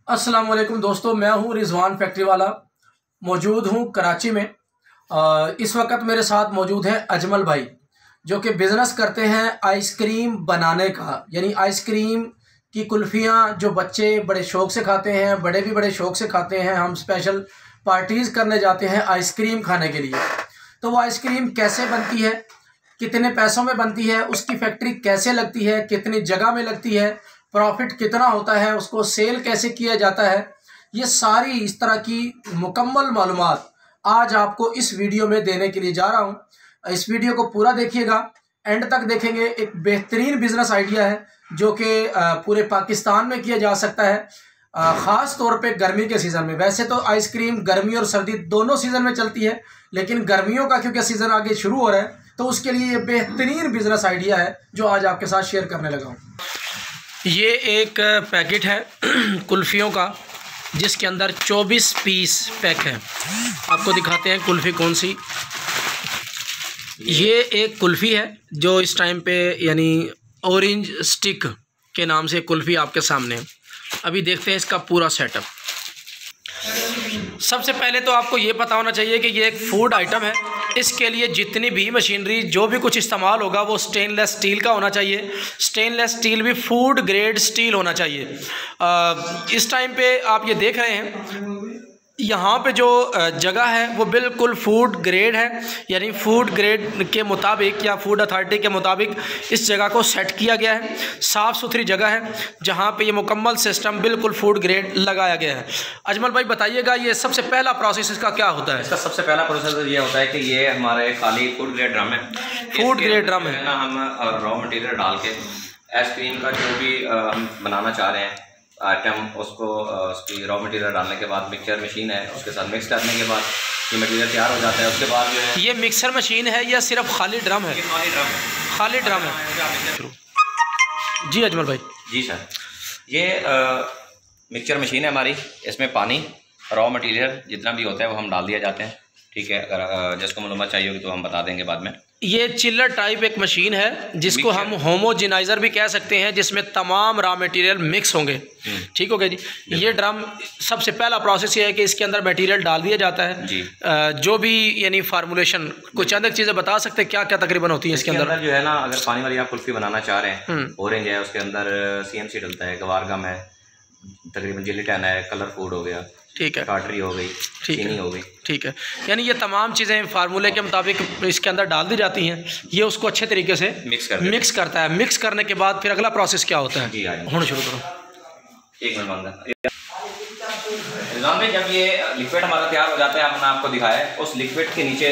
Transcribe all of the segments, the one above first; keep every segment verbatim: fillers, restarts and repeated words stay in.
अस्सलाम वालेकुम दोस्तों, मैं हूं रिजवान फैक्ट्री वाला। मौजूद हूं कराची में। आ, इस वक्त मेरे साथ मौजूद है अजमल भाई, जो कि बिज़नेस करते हैं आइसक्रीम बनाने का। यानी आइसक्रीम की कुल्फ़ियाँ जो बच्चे बड़े शौक़ से खाते हैं, बड़े भी बड़े शौक़ से खाते हैं। हम स्पेशल पार्टीज़ करने जाते हैं आइसक्रीम खाने के लिए। तो वो आइसक्रीम कैसे बनती है, कितने पैसों में बनती है, उसकी फैक्ट्री कैसे लगती है, कितनी जगह में लगती है, प्रॉफिट कितना होता है, उसको सेल कैसे किया जाता है, ये सारी इस तरह की मुकम्मल मालूमात आज आपको इस वीडियो में देने के लिए जा रहा हूँ। इस वीडियो को पूरा देखिएगा, एंड तक देखेंगे। एक बेहतरीन बिजनेस आइडिया है जो कि पूरे पाकिस्तान में किया जा सकता है, ख़ास तौर पे गर्मी के सीज़न में। वैसे तो आइसक्रीम गर्मी और सर्दी दोनों सीज़न में चलती है, लेकिन गर्मियों का क्योंकि सीज़न आगे शुरू हो रहा है, तो उसके लिए ये बेहतरीन बिजनेस आइडिया है जो आज आपके साथ शेयर करने लगा हूँ। ये एक पैकेट है कुल्फ़ियों का, जिसके अंदर चौबीस पीस पैक है। आपको दिखाते हैं कुल्फ़ी कौन सी। ये एक कुल्फ़ी है जो इस टाइम पे यानी ऑरेंज स्टिक के नाम से कुल्फ़ी आपके सामने है। अभी देखते हैं इसका पूरा सेटअप। सबसे पहले तो आपको ये पता होना चाहिए कि ये एक फूड आइटम है। इसके लिए जितनी भी मशीनरी, जो भी कुछ इस्तेमाल होगा, वो स्टेनलेस स्टील का होना चाहिए। स्टेनलेस स्टील भी फूड ग्रेड स्टील होना चाहिए। आ, इस टाइम पे आप ये देख रहे हैं, यहाँ पे जो जगह है वो बिल्कुल फूड ग्रेड है। यानी फूड ग्रेड के मुताबिक या फूड अथॉरिटी के मुताबिक इस जगह को सेट किया गया है। साफ़ सुथरी जगह है जहाँ पे ये मुकम्मल सिस्टम बिल्कुल फूड ग्रेड लगाया गया है। अजमल भाई बताइएगा, ये सबसे पहला प्रोसेस इसका क्या होता है? इसका सबसे पहला प्रोसेस ये होता है कि ये हमारे खाली फूड ग्रेड ड्रम है। फूड ग्रेड ड्रम है ना, हम रॉ मटेरियल डाल के आइसक्रीम का जो भी हम बनाना चाह रहे हैं आइटम, उसको उसकी रॉ मटेरियल डालने के बाद मिक्सचर मशीन है, उसके साथ मिक्स करने के बाद ये मटेरियल तैयार हो जाता है। उसके बाद जो है, ये मिक्सर मशीन है या सिर्फ खाली ड्रम है? खाली ड्रम है। खाली ड्रम है। जी अजमल भाई। जी सर, ये मिक्सचर मशीन है हमारी। इसमें पानी, रॉ मटेरियल जितना भी होता है वो हम डाल दिया जाते हैं। ठीक है, अगर जिसको मालूमात चाहिए होगी तो हम बता देंगे बाद में। ये चिल्लर टाइप एक मशीन है जिसको हम होमोजेनाइज़र भी कह सकते हैं, जिसमें तमाम रॉ मटेरियल मिक्स होंगे। ठीक हो गया जी। ये ड्रम, सबसे पहला प्रोसेस ये है कि इसके अंदर मटेरियल डाल दिया जाता है जी। जो भी यानी फार्मूलेशन, कुछ चंद चीज़ें बता सकते हैं क्या क्या तकरीबन होती है इसके अंदर? जो है ना, अगर पानी वाली आप कुल्फ़ी बनाना चाह रहे हैं, ऑरेंज है, उसके अंदर सी एम सी डलता है, गवार गम है, तकरीबन जिलेटिन है, कलर फूड हो गया, ठीक है, काटरी हो गई, चीनी हो गई। ठीक है, यानी ये तमाम चीज़ें फार्मूले के मुताबिक इसके अंदर डाल दी जाती हैं। ये उसको अच्छे तरीके से मिक्स कर मिक्स करता है। मिक्स करने के बाद फिर अगला प्रोसेस क्या होता है? जी होना शुरू करो। एक मिनट बंदा निज़ाम में, जब ये लिक्विड हमारा तैयार हो जाता है, हमने आपको दिखाया है, उस लिक्विड के नीचे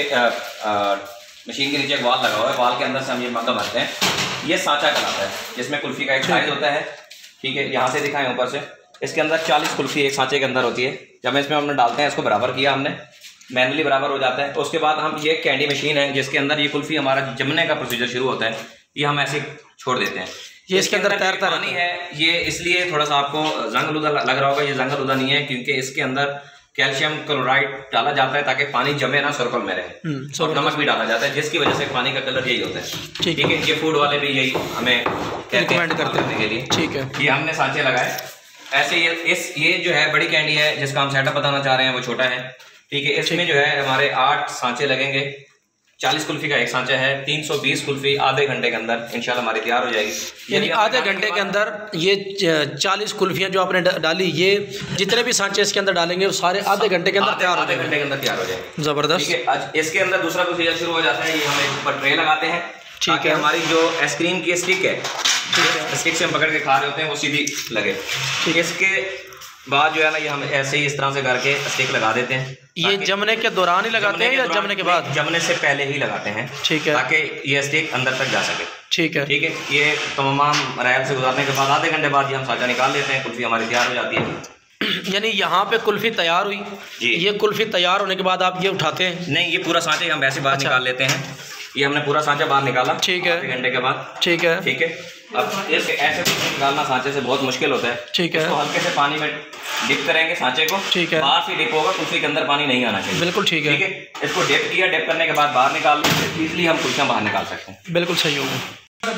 मशीन के नीचे एक वाल लगा हुआ है। वाल के अंदर से हम ये मग्गा भरते हैं। ये सांचा कहलाता है, जिसमें कुल्फ़ी का एक साइज होता है। ठीक है, यहाँ से दिखाएं ऊपर से, इसके अंदर चालीस कुल्फ़ी एक सांचे के अंदर होती है। जब इसमें हमने डालते हैं, इसको बराबर किया हमने, मैनुअली बराबर हो जाता है। उसके बाद हम, ये कैंडी मशीन है जिसके अंदर ये कुल्फ़ी हमारा जमने का प्रोसीजर शुरू होता है। ये हम ऐसे छोड़ देते हैं। ये इसके अंदर तैरता पानी है, ये इसलिए थोड़ा सा आपको जंगलुदा लग रहा होगा। ये जंगलुदा नहीं है, क्योंकि इसके अंदर कैल्शियम क्लोराइड डाला जाता है ताकि पानी जमे ना, सर्कल में रहे। और नमक भी डाला जाता है, जिसकी वजह से पानी का कलर यही होता है। ठीक है, ये फूड वाले भी यही हमें रिकमेंड करते हैं के लिए। ठीक है, ये हमने सांचे लगाए ऐसे। ये इस ये जो है बड़ी कैंडी है जिसका हम सेटअप बताना चाह रहे हैं, वो छोटा है। ठीक है, इसमें जो है हमारे आठ सांचे लगेंगे। चालीस कुल्फ़ी का एक सांचा है। तीन सौ बीस कुल्फ़ी आधे घंटे के अंदर इंशाल्लाह हमारी तैयार हो जाएगी। यानी आधे घंटे के अंदर ये चालीस कुल्फ़ियाँ जो आपने डाली, ये जितने भी सांचे इसके अंदर डालेंगे वो सारे आधे घंटे के अंदर तैयार आधे घंटे के अंदर तैयार हो जाएंगे। ज़बरदस्त। ठीक है, इसके अंदर दूसरा प्रोसीजर शुरू हो जाता है। ये हम एक ऊपर ट्रे लगाते हैं। ठीक है, हमारी जो आइसक्रीम की स्टिक है, स्टिक से हम पकड़ के खा रहे होते हैं, वो सीधी लगे। ठीक है, इसके बाद जो है ना, ये हम ऐसे ही इस तरह से करके स्टिक लगा देते हैं। ये जमने के दौरान ही लगाते हैं या जमने के बाद? जमने से पहले ही लगाते हैं। ठीक है, ताकि ये स्टिक अंदर तक जा सके। ठीक है, ठीक है। ये तमाम रायल से गुजारने के बाद आधे घंटे बाद ये हम सांचा निकाल लेते हैं। कुल्फ़ी हमारी तैयार हो जाती है। यानी यहाँ पे कुल्फ़ी तैयार हुई जी। ये कुल्फ़ी तैयार होने के बाद आप ये उठाते हैं? नहीं, ये पूरा सांचा हम वैसे बाहर निकाल लेते हैं। ये हमने पूरा सांचा बाहर निकाला। ठीक है, आधे घंटे के बाद। ठीक है, ठीक है। अब इस ऐसे निकालना सांचे से बहुत मुश्किल होता है। ठीक है, इसको हल्के से पानी में डिप करेंगे सांचे को। ठीक है, बाहर से डिप होगा, कुल्फ़ी के अंदर पानी नहीं आना चाहिए। बिल्कुल ठीक है। ठीक है, इसको डिप किया, डिप करने के बाद बाहर निकाल लो, इजीली हम कुल्फ़ियाँ बाहर निकाल सकते हैं। बिल्कुल सही होगा।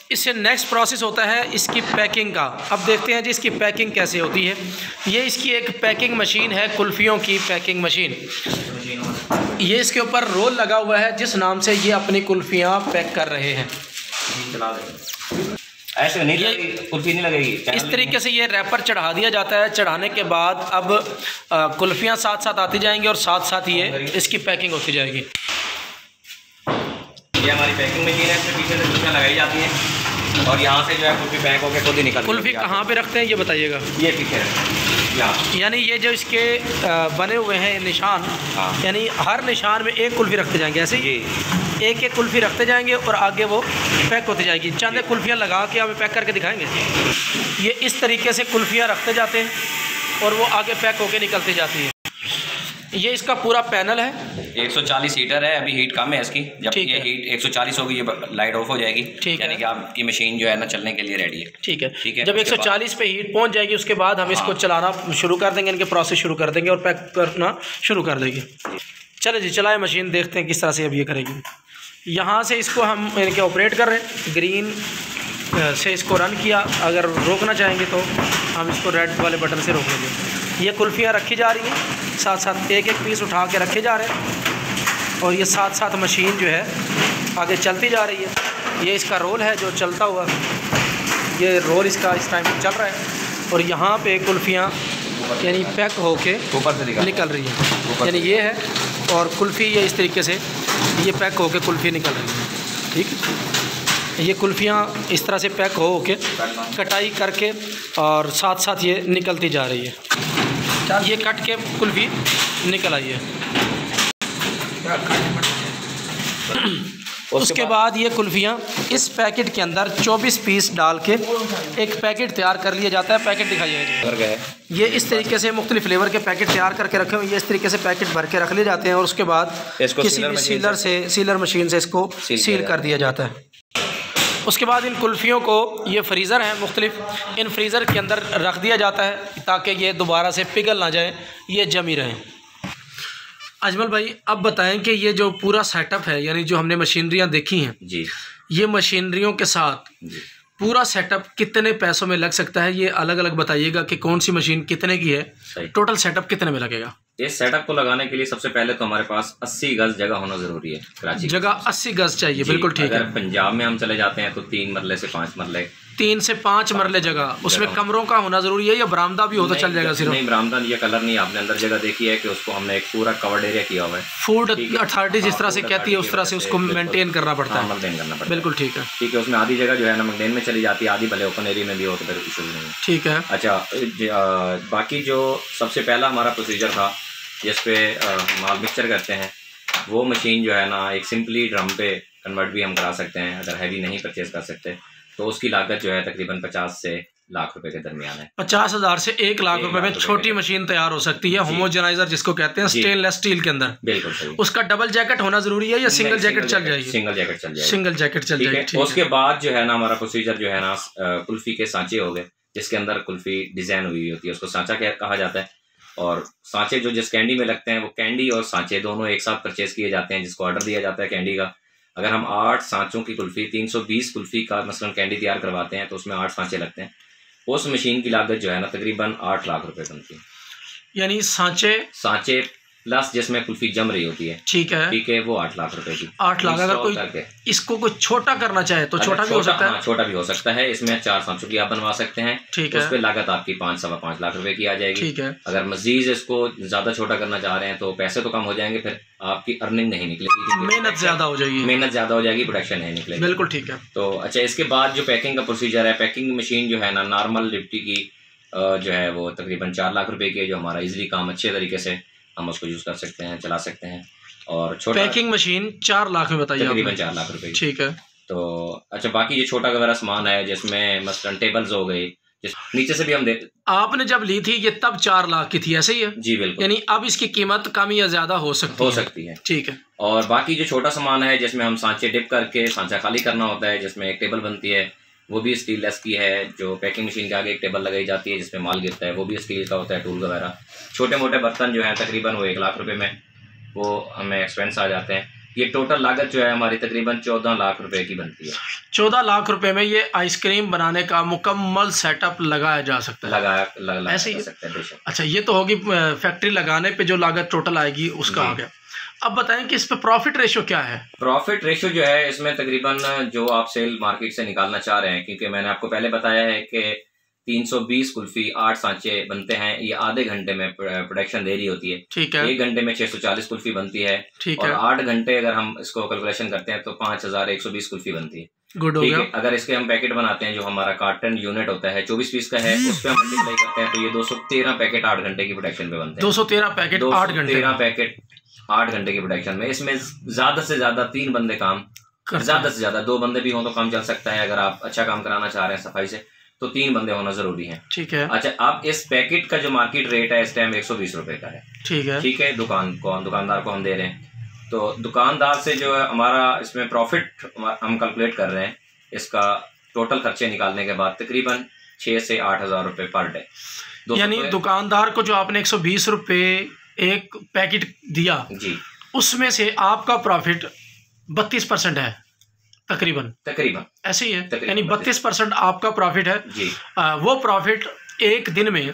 इससे नेक्स्ट प्रोसेस होता है इसकी पैकिंग का। अब देखते हैं जी इसकी पैकिंग कैसे होती है। ये इसकी एक पैकिंग मशीन है, कुल्फ़ियों की पैकिंग मशीन। ये इसके ऊपर रोल लगा हुआ है जिस नाम से ये अपनी कुल्फ़ियाँ पैक कर रहे हैं। ऐसे नहीं लगेगी, कुल्फ़ी नहीं लगेगी। इस तरीके से ये रैपर चढ़ा दिया जाता है। चढ़ाने के बाद अब कुल्फ़ियाँ साथ साथ आती जाएंगी और साथ साथ ये इसकी पैकिंग होती जाएगी। ये हमारी पैकिंग मशीन है, इसमें पीछे से कुल्फ़ियाँ लगाई जाती हैं और यहाँ से जो है कुल्फ़ी पैक होकर खुद ही निकल। कुल्फ़ी कहाँ पे रखते हैं ये बताइएगा। ये पीछे यहाँ, यानी ये जो इसके बने हुए हैं निशान, हाँ। यानी हर निशान में एक कुल्फ़ी रखते जाएंगे। ऐसे ही एक एक कुल्फ़ी रखते जाएंगे और आगे वो पैक होती जाएगी। चंद कुल्फ़ियाँ लगा के हमें पैक करके दिखाएंगे। ये इस तरीके से कुल्फ़ियाँ रखते जाते हैं और वो आगे पैक होके निकलती जाती है। ये इसका पूरा पैनल है। एक सौ चालीस हीटर है, अभी हीट कम है इसकी। जब ये है। हीट एक सौ चालीस होगी ये लाइट ऑफ हो जाएगी। ठीक है, यानी कि आपकी मशीन जो है ना चलने के लिए रेडी है। ठीक है, ठीक है। जब एक सौ चालीस पे हीट पहुंच जाएगी उसके बाद हम हाँ। इसको चलाना शुरू कर देंगे, इनके प्रोसेस शुरू कर देंगे और पैक करना शुरू कर देंगे। चले जी चलाए मशीन, देखते हैं किस तरह से अब ये करेगी। यहाँ से इसको हम इनके ऑपरेट कर रहे हैं। ग्रीन से इसको रन किया, अगर रोकना चाहेंगे तो हम इसको रेड वाले बटन से रोक लेंगे। ये कुल्फ़ियाँ रखी जा रही हैं, साथ साथ एक एक पीस उठा के रखे जा रहे हैं और ये साथ साथ मशीन जो है आगे चलती जा रही है। ये इसका रोल है जो चलता हुआ, ये रोल इसका इस टाइम चल रहा है और यहाँ पे कुल्फ़ियाँ यानी पैक होके ऊपर से निकल रही है। यानी ये है और कुल्फ़ी ये इस तरीके से ये पैक होके कुल्फ़ी निकल रही है। ठीक, ये कुल्फ़ियाँ इस तरह से पैक हो के कटाई करके और साथ साथ ये निकलती जा रही है। ये कट के कुल्फ़ी निकल आई है। उसके बाद ये कुल्फ़ियाँ इस पैकेट के अंदर चौबीस पीस डाल के एक पैकेट तैयार कर लिया जाता है। पैकेट दिखाइए। ये इस तरीके से मुख्तलिफ फ्लेवर के पैकेट तैयार करके रखे हुए, ये इस तरीके से पैकेट भर के रख लिए जाते हैं और उसके बाद किसी भी सीलर से सीलर मशीन से इसको सील कर दिया जाता है। उसके बाद इन कुल्फ़ियों को, ये फ्रीज़र हैं मुख्तलिफ, इन फ्रीज़र के अंदर रख दिया जाता है ताकि ये दोबारा से पिघल ना जाए, ये जमी रहें। अजमल भाई अब बताएं कि ये जो पूरा सेटअप है, यानी जो हमने मशीनरियाँ देखी हैं जी, ये मशीनरियों के साथ जी पूरा सेटअप कितने पैसों में लग सकता है? ये अलग अलग बताइएगा कि कौन सी मशीन कितने की है, टोटल सेटअप कितने में लगेगा? इस सेटअप को लगाने के लिए सबसे पहले तो हमारे पास अस्सी गज जगह होना जरूरी है। कराची जगह अस्सी गज चाहिए, बिल्कुल ठीक है। अगर पंजाब में हम चले जाते हैं तो तीन मरले से पाँच मरले तीन से पाँच मरले जगह, उसमें कमरों का होना जरूरी है या बरामदा भी हो तो चल जाएगा? सिर्फ नहीं, बरामदा ये कलर नहीं, आपने अंदर जगह देखी है कि उसको हमने एक पूरा कवर्ड एरिया किया हुआ है। फूड अथॉरिटी जिस तरह से कहती है उस तरह से उसको मेंटेन करना पड़ता है, मेंटेन करना पड़ता है। बिल्कुल ठीक है, ठीक है। उसमें आधी जगह जो है ना मेंटेन में चली जाती है, आधी भले ओपन एरिया में भी हो तो फिर इशू नहीं है। ठीक है। अच्छा, बाकी जो सबसे पहला हमारा प्रोसीजर था जिस पे माल मिक्सचर करते हैं, वो मशीन जो है ना एक सिंपली ड्रम पे कन्वर्ट भी हम करा सकते हैं। अगर हैवी नहीं परचेज कर सकते तो उसकी लागत जो है तकरीबन पचास से लाख रुपए के दरमियान है। पचास हजार से एक लाख रुपए में छोटी मशीन तैयार हो सकती है, होमोजेनाइजर जिसको कहते हैं, स्टेनलेस स्टील के अंदर। बिल्कुल सही। उसका डबल जैकेट होना जरूरी है या सिंगल जैकेट चल जाएगी? सिंगल जैकेट चल जाएगी। सिंगल जैकेट चल जाएगी। उसके बाद जो है ना हमारा प्रोसीजर जो है ना कुल्फी के सांचे हो गए, जिसके अंदर कुल्फी डिजाइन हुई होती है, उसको सांचा कहा जाता है। और सांचे जो जिस कैंडी में लगते हैं वो कैंडी और सांचे दोनों एक साथ परचेज किए जाते हैं, जिसको ऑर्डर दिया जाता है कैंडी का। अगर हम आठ सांचों की कुल्फ़ी तीन सौ बीस कुल्फ़ी का मसलन कैंडी तैयार करवाते हैं तो उसमें आठ सांचे लगते हैं। उस मशीन की लागत जो है ना तकरीबन आठ लाख रुपए बनती है। यानी सांचे सांचे प्लस जिसमें कुल्फी जम रही होती है, ठीक है ठीक है, वो आठ लाख रुपए की। आठ लाख। अगर कोई इसको कोई छोटा करना चाहे तो छोटा भी हो सकता है? छोटा भी हो सकता है। इसमें चार सांचों की आप बनवा सकते हैं, ठीक है। उस पर लागत आपकी पाँच सवा पाँच लाख रुपए की आ जाएगी, ठीक है। अगर मजीद इसको ज्यादा छोटा करना चाह रहे हैं तो पैसे तो कम हो जाएंगे, फिर आपकी अर्निंग नहीं निकलेगी, मेहनत ज्यादा हो जाएगी, मेहनत ज्यादा हो जाएगी, प्रोडक्शन नहीं निकलेगी। बिल्कुल ठीक है। तो अच्छा, इसके बाद जो पैकिंग का प्रोसीजर है, पैकिंग मशीन जो है ना नॉर्मल लिफ्टी की जो है वो तकरीबन चार लाख रुपए की है, जो हमारा इजीली काम अच्छे तरीके से हम उसको यूज कर सकते हैं, चला सकते हैं। और छोटा पैकिंग मशीन चार लाख में बताइए, तकरीबन चार लाख रुपए, ठीक है। तो अच्छा, बाकी ये छोटा वगैरह सामान है जिसमें मसलन टेबल्स हो गई, जिस नीचे से भी हम देते। आपने जब ली थी ये तब चार लाख की थी, ऐसे ही है? जी बिल्कुल। यानी अब इसकी कीमत कम या ज्यादा हो सकती हो है? सकती है, ठीक है। और बाकी जो छोटा सामान है जिसमें हम सांचे डिप करके सांचा खाली करना होता है, जिसमें एक टेबल बनती है, वो भी स्टील लेस की है। जो पैकिंग मशीन के आगे एक टेबल लगाई जाती है जिसमें माल गिरता है, वो भी स्टील का होता है, टूल वगैरह। छोटे मोटे बर्तन जो हैं तकरीबन वो एक लाख रुपए में वो हमें एक्सपेंस आ जाते हैं। ये टोटल लागत जो है हमारी तकरीबन चौदह लाख रुपए की बनती है। चौदह लाख रुपए में ये आइसक्रीम बनाने का मुकम्मल सेटअप लगाया जा सकता है। लगाया लग, लग, ऐसे ही सकता है बेशक। अच्छा, ये तो होगी फैक्ट्री लगाने पे जो लागत टोटल आएगी उसका आ गया। अब बताएं कि इस पे प्रॉफिट रेशो क्या है? प्रॉफिट रेशो जो है इसमें तकरीबन जो आप सेल मार्केट से निकालना चाह रहे हैं, क्योंकि मैंने आपको पहले बताया है कि तीन सौ बीस कुल्फी आठ सांचे बनते हैं, ये आधे घंटे में प्रोडक्शन दे रही होती है। ठीक है। एक घंटे में छह सौ चालीस कुल्फी बनती है। ठीक और है। आठ घंटे अगर हम इसको कैलकुलेशन करते हैं तो पाँच हजार एक सौ बीस कुल्फी बनती है। गुड हो गया। अगर इसके हम पैकेट बनाते हैं, जो हमारा कार्टन यूनिट होता है चौबीस पीस का है, उस पर हम मल्टीप्लाई करते हैं तो ये दो सौ तेरह पैकेट आठ घंटे की प्रोडक्शन पे बनते हैं। दो सौ तेरह पैकेट आठ घंटे तेरह पैकेट आठ घंटे की प्रोडक्शन में। इसमें ज्यादा से ज्यादा तीन बंदे काम, ज्यादा से ज्यादा दो बंदे भी हों तो काम चल सकता है। अगर आप अच्छा काम कराना चाह रहे हैं सफाई से तो तीन बंदे होना जरूरी है। ठीक है। अच्छा, अब इस पैकेट का जो मार्केट रेट है इस टाइम एक सौ बीस रुपए का है। ठीक है। ठीक है, दुकान को दुकानदार को हम दे रहे हैं, तो दुकानदार से जो है हमारा इसमें प्रॉफिट हम कैलकुलेट कर रहे हैं, इसका टोटल खर्चे निकालने के बाद तकरीबन छह से आठ हजार रुपए पर डे। यानी दुकानदार को जो आपने एक सौ बीस रुपए एक पैकेट दिया जी, उसमें से आपका प्रॉफिट बत्तीस परसेंट है तकरीबन। तकरीबन ऐसे ही है, यानी बत्तीस परसेंट आपका प्रॉफिट है जी। आ, वो प्रॉफिट एक दिन में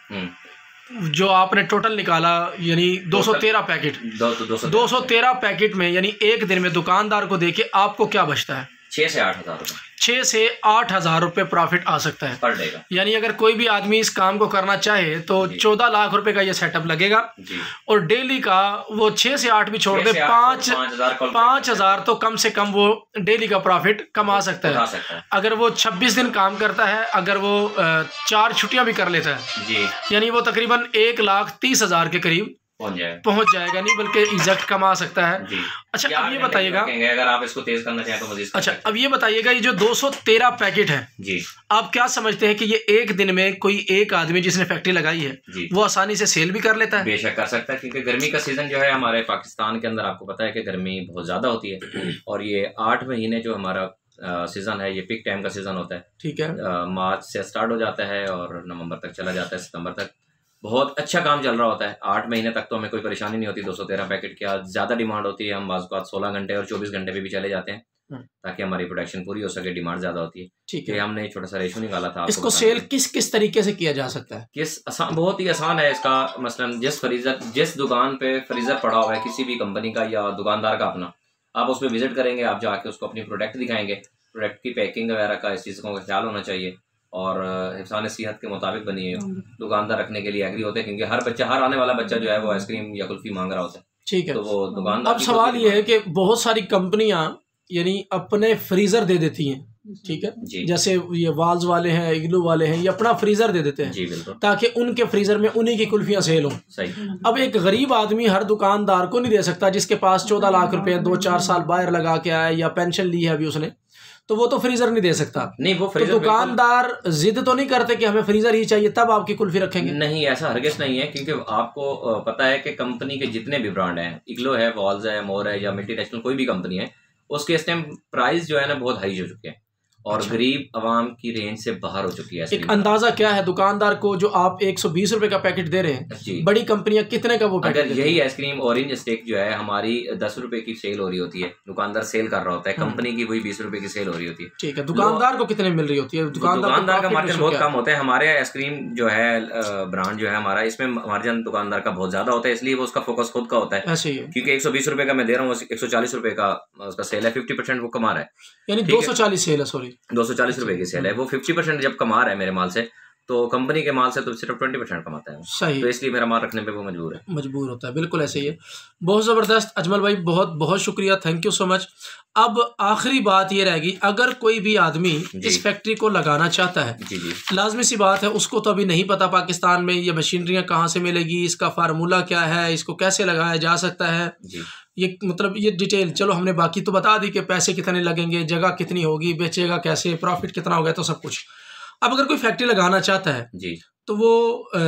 जो आपने टोटल निकाला यानी दो सौ तेरह पैकेट, दो सौ तेरह पैकेट में यानी एक दिन में दुकानदार को देके आपको क्या बचता है? छः से आठ हजार रुपये छः से आठ हजार रुपये प्रॉफिट आ सकता है पर डे का। यानी अगर कोई भी आदमी इस काम को करना चाहे तो चौदह लाख रुपए का ये सेटअप लगेगा जी। और डेली का वो छः से आठ भी छोड़ दे, पाँच पाँच हजार तो कम से कम वो डेली का प्रॉफिट कमा सकता है, सकता है। अगर वो छब्बीस दिन काम करता है, अगर वो चार छुट्टियां भी कर लेता है जी, यानी वो तकरीबन एक लाख तीस हजार के करीब पहुंच जाएगा पहुंच जाएगा नहीं बल्कि एग्जैक्ट कमा सकता है जी। अच्छा, अब ये बताइएगा, अगर आप इसको तेज करना चाहें तो मजीद। अच्छा, अब ये बताइएगा, ये जो दो सौ तेरह पैकेट है जी, आप क्या समझते हैं कि ये एक दिन में कोई एक आदमी जिसने फैक्ट्री लगाई है वो आसानी से सेल भी कर लेता है? बेशक कर सकता है, क्योंकि गर्मी का सीजन जो है हमारे पाकिस्तान के अंदर आपको पता है कि गर्मी बहुत ज्यादा होती है, और ये आठ महीने जो हमारा सीजन है ये पिक टाइम का सीजन होता है। ठीक है, मार्च से स्टार्ट हो जाता है और नवंबर तक चला जाता है, सितंबर तक बहुत अच्छा काम चल रहा होता है। आठ महीने तक तो हमें कोई परेशानी नहीं होती। दो सौ तेरह पैकेट की ज्यादा डिमांड होती है, हम बाज़ बात सोलह घंटे और चौबीस घंटे पे भी चले जाते हैं ताकि हमारी प्रोडक्शन पूरी हो सके, डिमांड ज्यादा होती है। ठीक है, हमने छोटा सा रेशो निकाला था। इसको सेल किस किस तरीके से किया जा सकता है? किस आसान, बहुत ही आसान है इसका। मसलन जिस फ्रीजर जिस दुकान पे फ्रीजर पड़ा हुआ है किसी भी कंपनी का या दुकानदार का अपना, आप उस पर विजिट करेंगे, आप जाके उसको अपनी प्रोडक्ट दिखाएंगे, प्रोडक्ट की पैकिंग वगैरह का इस चीज़ों का ख्याल होना चाहिए और हिफ्ज़ान सेहत के मुताबिक बनी है। दुकानदार रखने के लिए एग्री होते हैं, क्योंकि हर बच्चा हर आने वाला बच्चा जो है वो आइसक्रीम या कुल्फी मांग रहा होता है। ठीक है, तो वो दुकानदार। अब सवाल ये है कि बहुत सारी कंपनियां यानी अपने फ्रीजर दे देती हैं, ठीक है जी, जैसे ये वाल्स वाले हैं, इग्लू वाले हैं, ये अपना फ्रीजर दे देते हैं जी, बिल्कुल, ताकि उनके फ्रीजर में उन्हीं की कुल्फियां सेल हों। सही। अब एक गरीब आदमी हर दुकानदार को नहीं दे सकता, जिसके पास चौदह लाख रुपए दो चार साल बाहर लगा के आया या पेंशन ली है अभी उसने, तो वो तो फ्रीजर नहीं दे सकता। नहीं, वो फ्रीजर तो दुकानदार जिद तो नहीं करते कि हमें फ्रीजर ही चाहिए तब आपकी कुल्फी रखेंगे? नहीं, ऐसा हरगिज़ नहीं है, क्योंकि आपको पता है कि कंपनी के जितने भी ब्रांड हैं, इग्लो है, वॉल्स है, मोर है या मल्टीनेशनल कोई भी कंपनी है, उसके इस टाइम प्राइस जो है ना बहुत हाई हो चुके हैं और अच्छा। गरीब आवाम की रेंज से बाहर हो चुकी है। एक अंदाजा क्या है दुकानदार को जो आप एक सौ बीस रुपए का पैकेट दे रहे हैं, बड़ी कंपनियां कितने का वो पैकेट? अगर यही आइसक्रीम ऑरेंज स्टिक जो है हमारी दस रुपए की सेल हो रही होती है, दुकानदार सेल कर रहा होता है, कंपनी की वही बीस रुपए की सेल हो रही होती है। ठीक है, दुकानदार को कितने मिल रही होती है? दुकानदार का मार्जिन बहुत कम होता है। हमारे आइसक्रीम जो है ब्रांड जो है हमारा, इसमें मार्जिन दुकानदार का बहुत ज्यादा होता है, इसलिए वो उसका फोकस खुद का होता है। ऐसे ही, क्योंकि एक सौ बीस रुपए का मैं दे रहा हूँ, एक सौ चालीस रुपए का उसका सेल है, फिफ्टी परसेंट वो कमा रहा है, यानी दो सौ चालीस सेल है, सॉरी दो सौ चालीस रुपए की सेल है। वो फिफ्टी परसेंट जब कमा रहा है मेरे माल से, तो कंपनी के माल से तो सिर्फ ट्वेंटी परसेंट कमाता है। सही, तो इसलिए मेरा माल रखने पे वो मजबूर है मजबूर होता है। बिल्कुल ऐसे ही है। बहुत ज़बरदस्त अजमल भाई, बहुत बहुत शुक्रिया, थैंक यू सो मच। अब आखिरी बात ये रहेगी, अगर कोई भी आदमी इस फैक्ट्री को लगाना चाहता है, जी जी, लाजमी सी बात है, उसको तो अभी नहीं पता पाकिस्तान में ये मशीनरियाँ कहाँ से मिलेगी, इसका फार्मूला क्या है, इसको कैसे लगाया जा सकता है, जी, ये मतलब ये डिटेल चलो हमने बाकी तो बता दी कि पैसे कितने लगेंगे, जगह कितनी होगी, बेचेगा कैसे, प्रॉफिट कितना होगा, तो सब कुछ। अब अगर कोई फैक्ट्री लगाना चाहता है जी, तो वो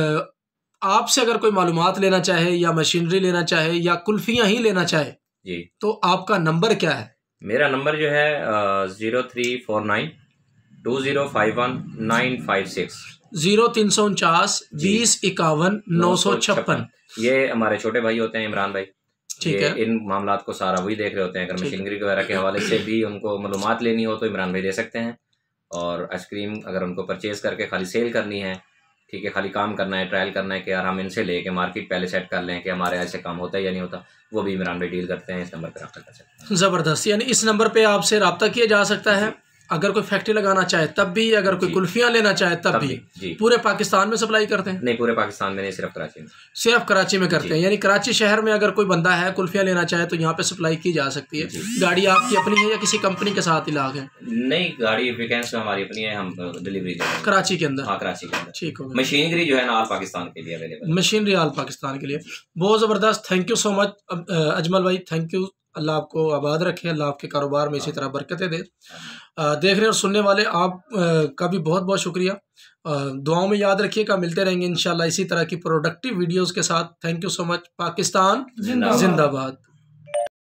आपसे अगर कोई मालूमात लेना चाहे या मशीनरी लेना चाहे या कुल्फियाँ ही लेना चाहे जी, तो आपका नंबर क्या है? मेरा नंबर जो है zero three four nine two zero five one nine five six zero तीन सौ उनचास बीस इक्यावन नौ सौ छप्पन। ये हमारे छोटे भाई होते हैं इमरान भाई, ठीक है। इन मामलात को सारा वही देख रहे होते हैं। अगर मशीनरी वगैरह के हवाले से भी उनको मालूमात लेनी हो तो इमरान भाई दे सकते हैं। और आइसक्रीम अगर उनको परचेज़ करके खाली सेल करनी है, ठीक है, खाली काम करना है, ट्रायल करना है कि यार हम इनसे लेके मार्केट पहले सेट कर लें कि हमारे ऐसे काम होता है या नहीं होता, वो भी इमरान भाई डील करते हैं। इस नंबर पर रब्ता कर सकते हैं। ज़बरदस्त। यानी इस नंबर पे आपसे रब्ता किया जा सकता है अगर कोई फैक्ट्री लगाना चाहे तब भी, अगर कोई कुल्फियाँ लेना चाहे तब, तब भी, भी। पूरे पाकिस्तान में सप्लाई करते हैं? नहीं, पूरे पाकिस्तान में नहीं, सिर्फ कराची में। सिर्फ कराची में करते हैं। यानी कराची शहर में अगर कोई बंदा है कुल्फियाँ लेना चाहे तो यहाँ पे सप्लाई की जा सकती है। गाड़ी आपकी अपनी है या किसी कंपनी के साथ इलाक है? नहीं, गाड़ी वीकेंड्स में हमारी अपनी है, हम डिलीवरी देते हैं कराची के अंदर। हाँ, कराची के अंदर। ठीक हो। मशीनरी जो है ना, ऑल पाकिस्तान के लिए अवेलेबल। मशीनरी ऑल पाकिस्तान के लिए। बहुत ज़बरदस्त। Thank you so much Ajmal भाई, थैंक यू। अल्लाह आपको आबाद रखे, अल्लाह आपके कारोबार में इसी तरह बरकतें दे। देख रहे और सुनने वाले आप का भी बहुत बहुत शुक्रिया। दुआओं में याद रखिएगा, मिलते रहेंगे इंशाल्लाह इसी तरह की प्रोडक्टिव वीडियोस के साथ। Thank you so much. Pakistan जिंदाबाद।